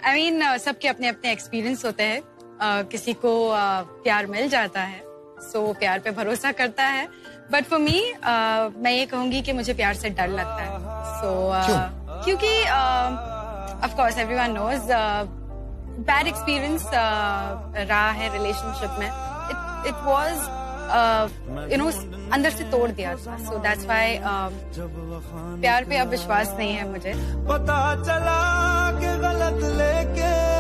I mean, सबके अपने अपने एक्सपीरियंस होते हैं. किसी को प्यार मिल जाता है, सो प्यार पे भरोसा करता है. बट फॉर मी, मैं ये कहूँगी कि मुझे प्यार से डर लगता है. सो क्योंकि of course everyone knows bad experience रहा है रिलेशनशिप में. इट वाज यू नो अंदर से तोड़ दिया था. सो दैट्स व्हाई प्यार पे अब विश्वास नहीं है मुझे. पता चला कि गलत लेके